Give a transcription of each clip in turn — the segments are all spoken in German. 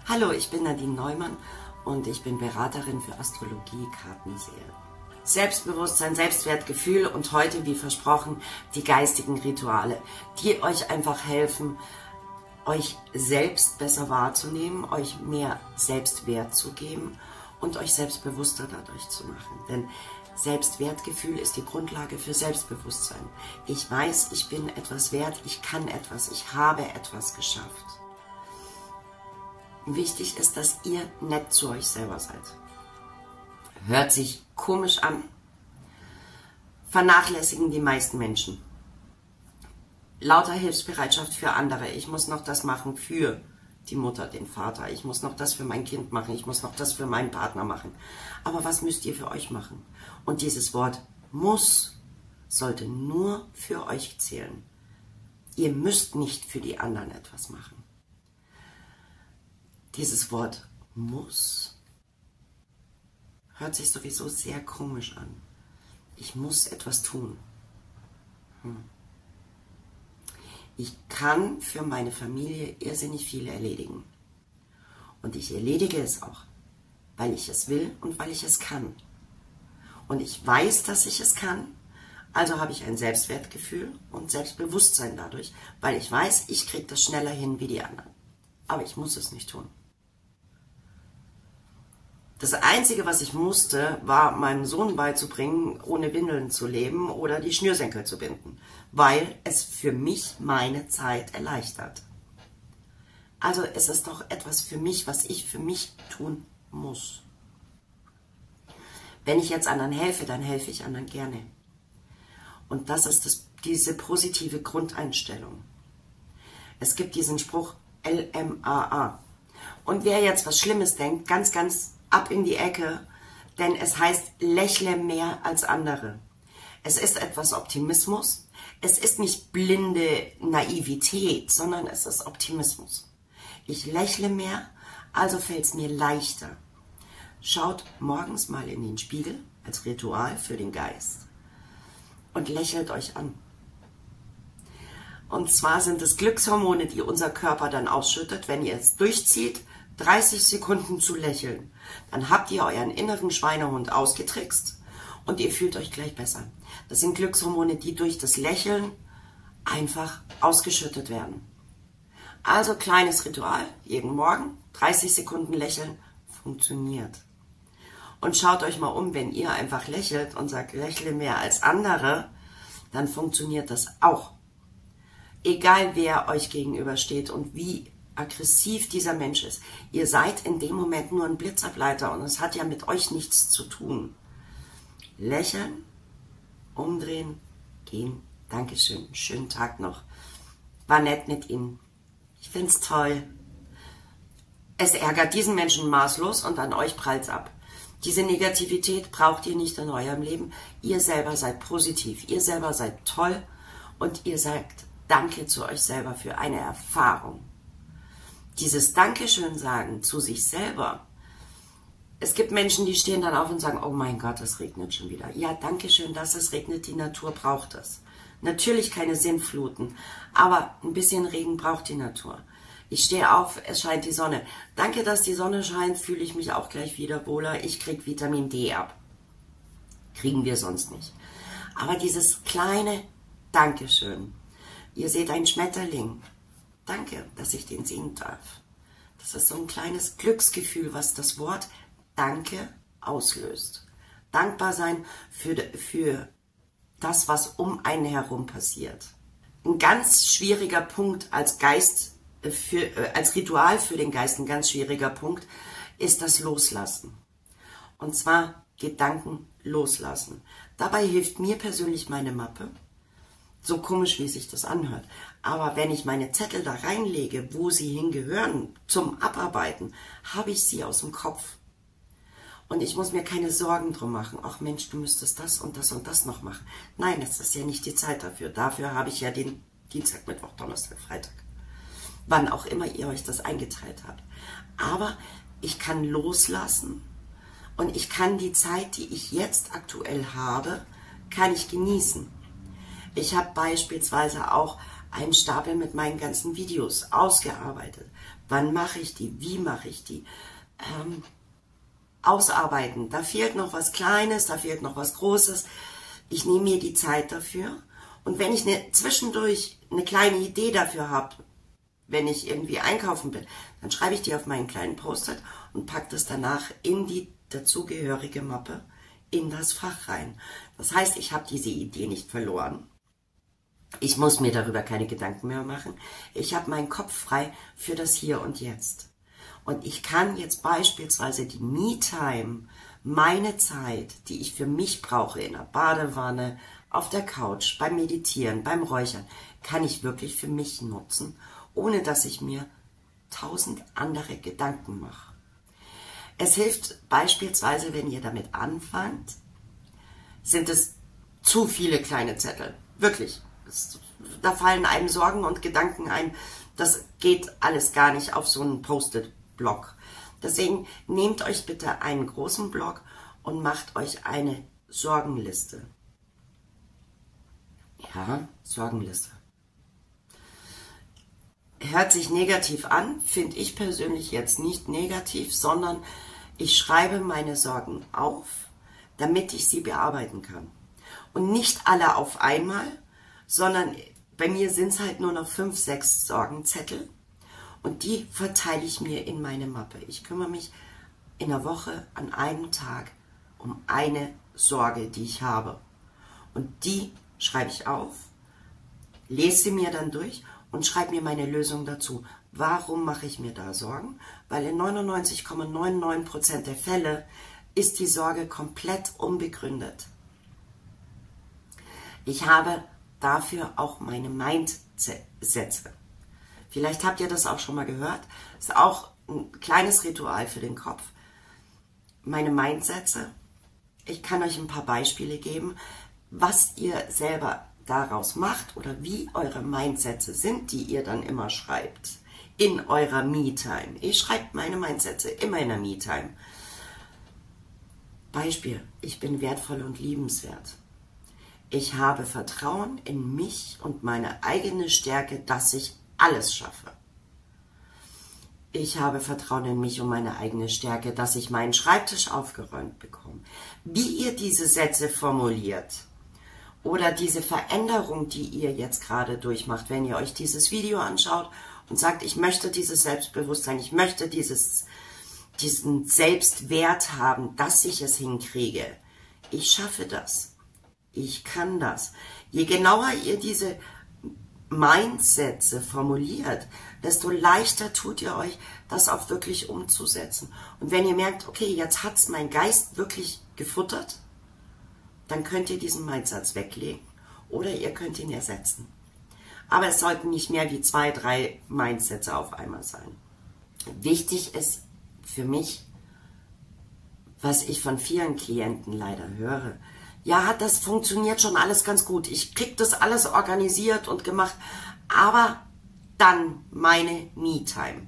Hallo, ich bin Nadine Neumann und ich bin Beraterin für Astrologie, Kartenseele. Selbstbewusstsein, Selbstwertgefühl und heute, wie versprochen, die geistigen Rituale, die euch einfach helfen, euch selbst besser wahrzunehmen, euch mehr Selbstwert zu geben und euch selbstbewusster dadurch zu machen. Denn Selbstwertgefühl ist die Grundlage für Selbstbewusstsein. Ich weiß, ich bin etwas wert, ich kann etwas, ich habe etwas geschafft. Wichtig ist, dass ihr nett zu euch selber seid. Hört sich komisch an, vernachlässigen die meisten Menschen. Lauter Hilfsbereitschaft für andere. Ich muss noch das machen für die Mutter, den Vater. Ich muss noch das für mein Kind machen. Ich muss noch das für meinen Partner machen. Aber was müsst ihr für euch machen? Und dieses Wort muss sollte nur für euch zählen. Ihr müsst nicht für die anderen etwas machen. Dieses Wort muss hört sich sowieso sehr komisch an. Ich muss etwas tun. Ich kann für meine Familie irrsinnig viel erledigen. Und ich erledige es auch, weil ich es will und weil ich es kann. Und ich weiß, dass ich es kann, also habe ich ein Selbstwertgefühl und Selbstbewusstsein dadurch, weil ich weiß, ich kriege das schneller hin wie die anderen. Aber ich muss es nicht tun. Das Einzige, was ich musste, war meinem Sohn beizubringen, ohne Windeln zu leben oder die Schnürsenkel zu binden, weil es für mich meine Zeit erleichtert. Also es ist doch etwas für mich, was ich für mich tun muss. Wenn ich jetzt anderen helfe, dann helfe ich anderen gerne. Und das ist diese positive Grundeinstellung. Es gibt diesen Spruch LMAA. Und wer jetzt was Schlimmes denkt, ganz ab in die Ecke, denn es heißt, lächle mehr als andere. Es ist etwas Optimismus, es ist nicht blinde Naivität, sondern es ist Optimismus. Ich lächle mehr, also fällt es mir leichter. Schaut morgens mal in den Spiegel als Ritual für den Geist und lächelt euch an. Und zwar sind es Glückshormone, die unser Körper dann ausschüttet, wenn ihr es durchzieht, 30 Sekunden zu lächeln. Dann habt ihr euren inneren Schweinehund ausgetrickst und ihr fühlt euch gleich besser. Das sind Glückshormone, die durch das Lächeln einfach ausgeschüttet werden. Also kleines Ritual, jeden Morgen 30 Sekunden lächeln, funktioniert. Und schaut euch mal um, wenn ihr einfach lächelt und sagt, lächle mehr als andere, dann funktioniert das auch. Egal wer euch gegenübersteht und wie aggressiv dieser Mensch ist. Ihr seid in dem Moment nur ein Blitzableiter und es hat ja mit euch nichts zu tun. Lächeln, umdrehen, gehen. Dankeschön, schönen Tag noch. War nett mit Ihnen. Ich find's toll. Es ärgert diesen Menschen maßlos und an euch prallt's ab. Diese Negativität braucht ihr nicht in eurem Leben. Ihr selber seid positiv, ihr selber seid toll und ihr sagt Danke zu euch selber für eine Erfahrung. Dieses Dankeschön sagen zu sich selber. Es gibt Menschen, die stehen dann auf und sagen, oh mein Gott, es regnet schon wieder. Ja, Dankeschön, dass es regnet, die Natur braucht es. Natürlich keine Sintfluten, aber ein bisschen Regen braucht die Natur. Ich stehe auf, es scheint die Sonne. Danke, dass die Sonne scheint, fühle ich mich auch gleich wieder wohler. Ich kriege Vitamin D ab. Kriegen wir sonst nicht. Aber dieses kleine Dankeschön. Ihr seht einen Schmetterling. Danke, dass ich den sehen darf. Das ist so ein kleines Glücksgefühl, was das Wort Danke auslöst. Dankbar sein für das, was um einen herum passiert. Ein ganz schwieriger Punkt als Ritual für den Geist, ein ganz schwieriger Punkt, ist das Loslassen. Und zwar Gedanken loslassen. Dabei hilft mir persönlich meine Mappe. So komisch, wie sich das anhört. Aber wenn ich meine Zettel da reinlege, wo sie hingehören, zum Abarbeiten, habe ich sie aus dem Kopf. Und ich muss mir keine Sorgen drum machen. Ach Mensch, du müsstest das und das und das noch machen. Nein, es ist ja nicht die Zeit dafür. Dafür habe ich ja den Dienstag, Mittwoch, Donnerstag, Freitag. Wann auch immer ihr euch das eingeteilt habt. Aber ich kann loslassen und ich kann die Zeit, die ich jetzt aktuell habe, kann ich genießen. Ich habe beispielsweise auch einen Stapel mit meinen ganzen Videos ausgearbeitet, Wann mache ich die? Wie mache ich die? Ausarbeiten. Da fehlt noch was Kleines, da fehlt noch was Großes. Ich nehme mir die Zeit dafür. Und wenn ich zwischendurch eine kleine Idee dafür habe, wenn ich irgendwie einkaufen bin, dann schreibe ich die auf meinen kleinen Post-it und packe das danach in die dazugehörige Mappe in das Fach rein. Das heißt, ich habe diese Idee nicht verloren. Ich muss mir darüber keine Gedanken mehr machen. Ich habe meinen Kopf frei für das Hier und Jetzt. Und ich kann jetzt beispielsweise die Me-Time, meine Zeit, die ich für mich brauche, in der Badewanne, auf der Couch, beim Meditieren, beim Räuchern, kann ich wirklich für mich nutzen, ohne dass ich mir 1000 andere Gedanken mache. Es hilft beispielsweise, wenn ihr damit anfangt, sind es zu viele kleine Zettel. Wirklich. Da fallen einem Sorgen und Gedanken ein. Das geht alles gar nicht auf so einen Post-it-Block. Deswegen nehmt euch bitte einen großen Block und macht euch eine Sorgenliste. Ja, Sorgenliste. Hört sich negativ an, finde ich persönlich jetzt nicht negativ, sondern ich schreibe meine Sorgen auf, damit ich sie bearbeiten kann. Und nicht alle auf einmal, sondern bei mir sind es halt nur noch 5, 6 Sorgenzettel und die verteile ich mir in meine Mappe. Ich kümmere mich in der Woche an einem Tag um eine Sorge, die ich habe. Und die schreibe ich auf, lese sie mir dann durch und schreibe mir meine Lösung dazu. Warum mache ich mir da Sorgen? Weil in 99,99% der Fälle ist die Sorge komplett unbegründet. Ich habe dafür auch meine Mindsätze. Vielleicht habt ihr das auch schon mal gehört. Das ist auch ein kleines Ritual für den Kopf. Meine Mindsätze. Ich kann euch ein paar Beispiele geben, was ihr selber daraus macht oder wie eure Mindsätze sind, die ihr dann immer schreibt in eurer Me-Time. Ich schreibe meine Mindsätze immer in der Me-Time. Beispiel: Ich bin wertvoll und liebenswert. Ich habe Vertrauen in mich und meine eigene Stärke, dass ich alles schaffe. Ich habe Vertrauen in mich und meine eigene Stärke, dass ich meinen Schreibtisch aufgeräumt bekomme. Wie ihr diese Sätze formuliert oder diese Veränderung, die ihr jetzt gerade durchmacht, wenn ihr euch dieses Video anschaut und sagt, ich möchte dieses Selbstbewusstsein, ich möchte diesen Selbstwert haben, dass ich es hinkriege. Ich schaffe das. Ich kann das. Je genauer ihr diese Mindsätze formuliert, desto leichter tut ihr euch, das auch wirklich umzusetzen. Und wenn ihr merkt, okay, jetzt hat's mein Geist wirklich gefuttert, dann könnt ihr diesen Mindsatz weglegen oder ihr könnt ihn ersetzen. Aber es sollten nicht mehr wie 2, 3 Mindsätze auf einmal sein. Wichtig ist für mich, was ich von vielen Klienten leider höre, ja, das funktioniert schon alles ganz gut. Ich kriege das alles organisiert und gemacht. Aber dann meine Me-Time.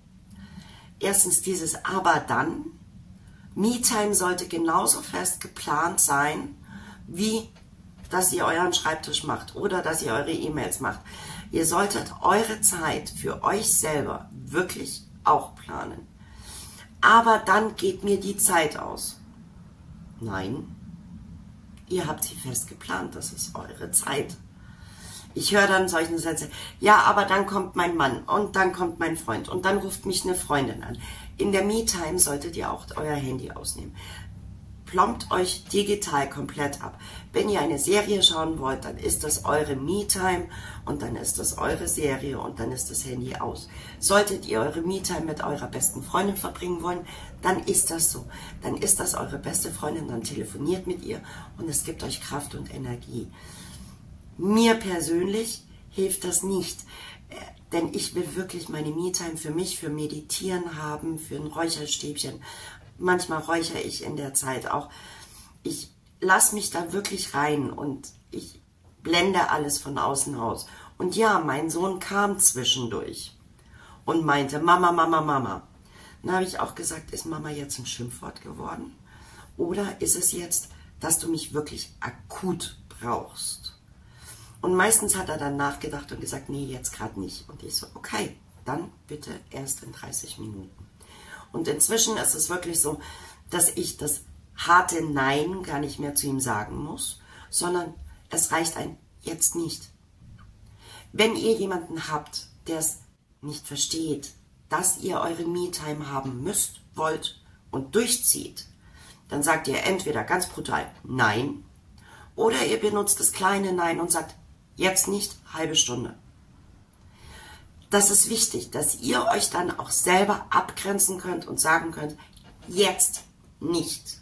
Erstens dieses aber dann. Me-Time sollte genauso fest geplant sein, wie dass ihr euren Schreibtisch macht oder dass ihr eure E-Mails macht. Ihr solltet eure Zeit für euch selber wirklich auch planen. Aber dann geht mir die Zeit aus. Nein. Ihr habt sie fest geplant, das ist eure Zeit. Ich höre dann solche Sätze, ja, aber dann kommt mein Mann und dann kommt mein Freund und dann ruft mich eine Freundin an. In der Me-Time solltet ihr auch euer Handy ausnehmen. Plombt euch digital komplett ab. Wenn ihr eine Serie schauen wollt, dann ist das eure Me-Time und dann ist das eure Serie und dann ist das Handy aus. Solltet ihr eure Me-Time mit eurer besten Freundin verbringen wollen, dann ist das so. Dann ist das eure beste Freundin, dann telefoniert mit ihr und es gibt euch Kraft und Energie. Mir persönlich hilft das nicht, denn ich will wirklich meine Me-Time für mich, für Meditieren haben, für ein Räucherstäbchen. Manchmal räuchere ich in der Zeit auch. Ich lasse mich da wirklich rein und ich blende alles von außen aus. Und ja, mein Sohn kam zwischendurch und meinte, Mama, Mama, Mama. Dann habe ich auch gesagt, ist Mama jetzt ein Schimpfwort geworden? Oder ist es jetzt, dass du mich wirklich akut brauchst? Und meistens hat er dann nachgedacht und gesagt, nee, jetzt gerade nicht. Und ich so, okay, dann bitte erst in 30 Minuten. Und inzwischen ist es wirklich so, dass ich das harte Nein gar nicht mehr zu ihm sagen muss, sondern es reicht ein jetzt nicht. Wenn ihr jemanden habt, der es nicht versteht, dass ihr eure Me-Time haben müsst, wollt und durchzieht, dann sagt ihr entweder ganz brutal Nein oder ihr benutzt das kleine Nein und sagt jetzt nicht, halbe Stunde. Das ist wichtig, dass ihr euch dann auch selber abgrenzen könnt und sagen könnt, jetzt nicht.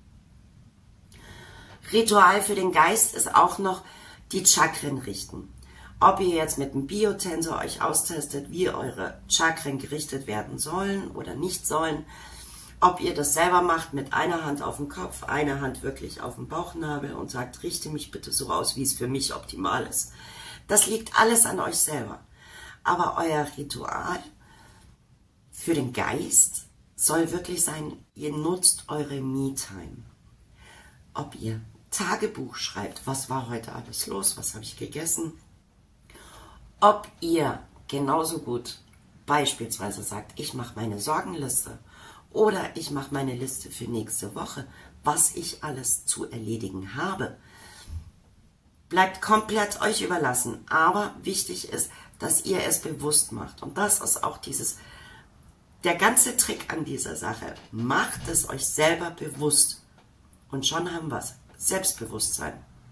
Ritual für den Geist ist auch noch die Chakren richten. Ob ihr jetzt mit dem Biotensor euch austestet, wie eure Chakren gerichtet werden sollen oder nicht sollen, ob ihr das selber macht mit einer Hand auf dem Kopf, einer Hand wirklich auf dem Bauchnabel und sagt, richte mich bitte so aus, wie es für mich optimal ist. Das liegt alles an euch selber. Aber euer Ritual für den Geist soll wirklich sein, ihr nutzt eure Me-Time. Ob ihr Tagebuch schreibt, was war heute alles los, was habe ich gegessen. Ob ihr genauso gut beispielsweise sagt, ich mache meine Sorgenliste oder ich mache meine Liste für nächste Woche, was ich alles zu erledigen habe. Bleibt komplett euch überlassen, aber wichtig ist, dass ihr es bewusst macht. Und das ist auch der ganze Trick an dieser Sache. Macht es euch selber bewusst. Und schon haben wir es. Selbstbewusstsein.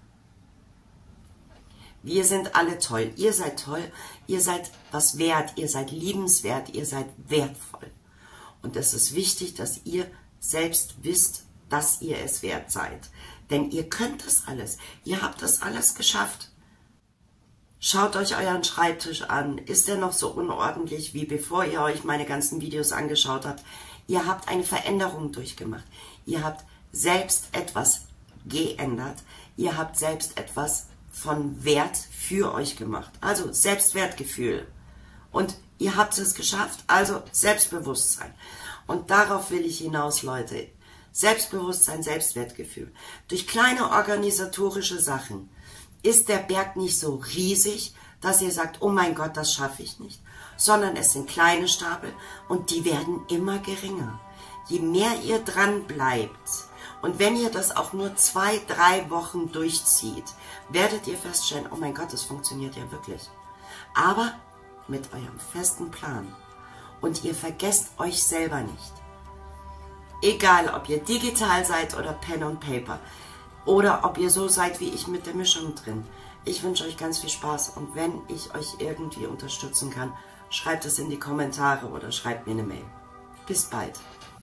Wir sind alle toll. Ihr seid toll. Ihr seid was wert. Ihr seid liebenswert. Ihr seid wertvoll. Und es ist wichtig, dass ihr selbst wisst, dass ihr es wert seid. Denn ihr könnt das alles. Ihr habt das alles geschafft. Schaut euch euren Schreibtisch an. Ist er noch so unordentlich, wie bevor ihr euch meine ganzen Videos angeschaut habt? Ihr habt eine Veränderung durchgemacht. Ihr habt selbst etwas geändert. Ihr habt selbst etwas von Wert für euch gemacht. Also Selbstwertgefühl. Und ihr habt es geschafft. Also Selbstbewusstsein. Und darauf will ich hinaus, Leute. Selbstbewusstsein, Selbstwertgefühl. Durch kleine organisatorische Sachen ist der Berg nicht so riesig, dass ihr sagt, oh mein Gott, das schaffe ich nicht. Sondern es sind kleine Stapel und die werden immer geringer. Je mehr ihr dran bleibt und wenn ihr das auch nur 2-3 Wochen durchzieht, werdet ihr feststellen, oh mein Gott, das funktioniert ja wirklich. Aber mit eurem festen Plan. Und ihr vergesst euch selber nicht. Egal, ob ihr digital seid oder Pen und Paper. Oder ob ihr so seid wie ich mit der Mischung drin. Ich wünsche euch ganz viel Spaß und wenn ich euch irgendwie unterstützen kann, schreibt es in die Kommentare oder schreibt mir eine Mail. Bis bald.